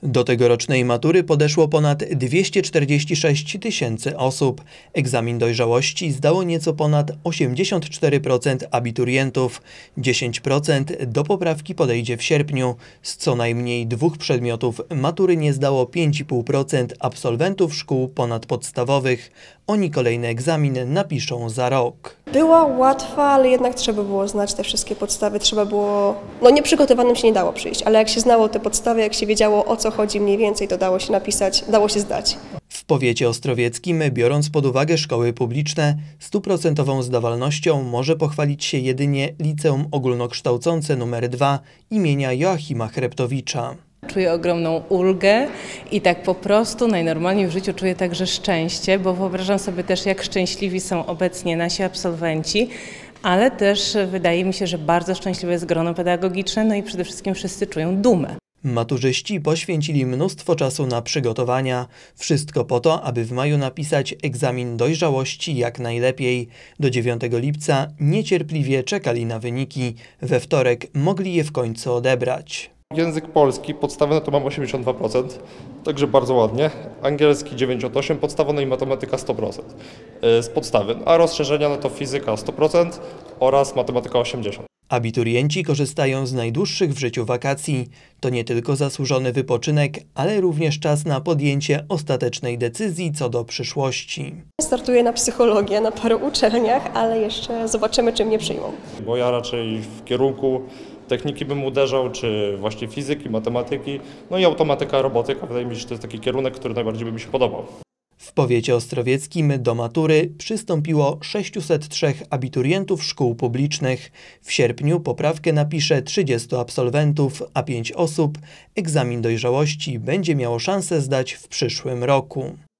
Do tegorocznej matury podeszło ponad 246 000 osób. Egzamin dojrzałości zdało nieco ponad 84% abiturientów. 10% do poprawki podejdzie w sierpniu. Z co najmniej 2 przedmiotów matury nie zdało 5,5% absolwentów szkół ponadpodstawowych. Oni kolejny egzamin napiszą za rok. Była łatwa, ale jednak trzeba było znać te wszystkie podstawy, trzeba było... nieprzygotowanym się nie dało przyjść, ale jak się znało te podstawy, jak się wiedziało, o co chodzi mniej więcej, to dało się napisać, dało się zdać. W powiecie ostrowieckim, biorąc pod uwagę szkoły publiczne, 100% zdawalnością może pochwalić się jedynie Liceum Ogólnokształcące nr 2 imienia Joachima Chreptowicza. Czuję ogromną ulgę i tak po prostu najnormalniej w życiu czuję także szczęście, bo wyobrażam sobie też, jak szczęśliwi są obecnie nasi absolwenci, ale też wydaje mi się, że bardzo szczęśliwe jest grono pedagogiczne, no i przede wszystkim wszyscy czują dumę. Maturzyści poświęcili mnóstwo czasu na przygotowania. Wszystko po to, aby w maju napisać egzamin dojrzałości jak najlepiej. Do 9 lipca niecierpliwie czekali na wyniki. We wtorek mogli je w końcu odebrać. Język polski, podstawy to mam 82%, także bardzo ładnie. Angielski 98%, podstawa, no i matematyka 100% z podstawy. A rozszerzenia to fizyka 100% oraz matematyka 80%. Abiturienci korzystają z najdłuższych w życiu wakacji. To nie tylko zasłużony wypoczynek, ale również czas na podjęcie ostatecznej decyzji co do przyszłości. Startuję na psychologię na paru uczelniach, ale jeszcze zobaczymy, czym mnie przyjmą. Bo ja raczej w kierunku techniki bym uderzał, czy właśnie fizyki, matematyki, no i automatyka, robotyka. Wydaje mi się, że to jest taki kierunek, który najbardziej by mi się podobał. W powiecie ostrowieckim do matury przystąpiło 603 abiturientów szkół publicznych. W sierpniu poprawkę napisze 30 absolwentów, a 5 osób egzamin dojrzałości będzie miało szansę zdać w przyszłym roku.